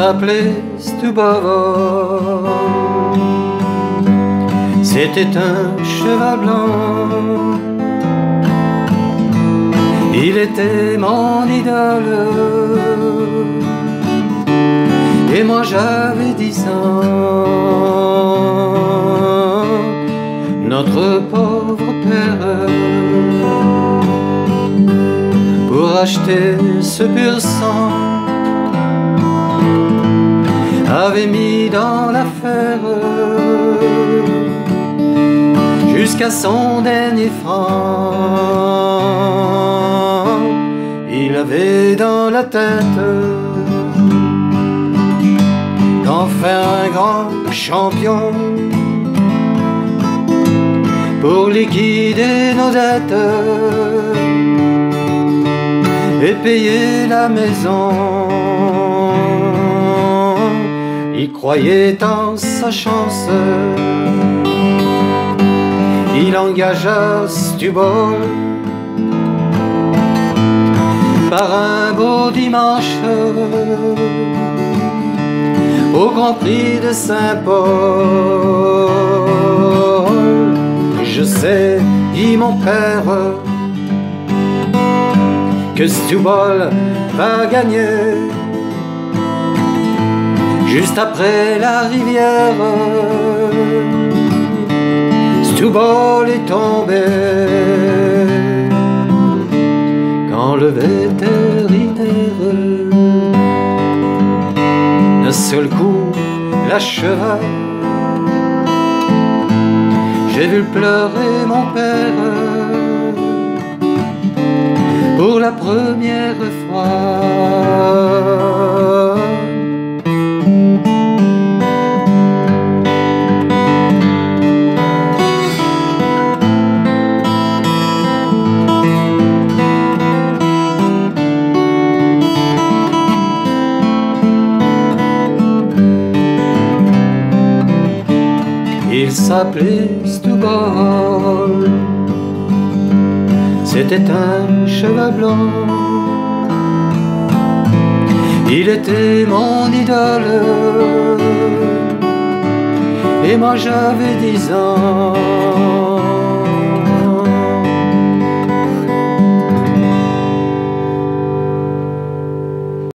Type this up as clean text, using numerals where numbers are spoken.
s'appelait Stubov. C'était un cheval blanc. Il était mon idole. Et moi j'avais 10 ans. Notre pauvre père, pour acheter ce pur sang, avait mis dans l'affaire jusqu'à son dernier franc. Il avait dans la tête d'en faire un grand champion pour liquider nos dettes et payer la maison. Il croyait en sa chance. Il engagea Stubov par un beau dimanche au Grand Prix de Saint-Paul. Je sais, dit mon père, que Stubov va gagner. Juste après la rivière, Stubov est tombé. Quand le vétérinaire d'un seul coup l'acheva, j'ai vu pleurer mon père pour la première fois. Il s'appelait Stubov. C'était un cheval blanc. Il était mon idole. Et moi j'avais 10 ans.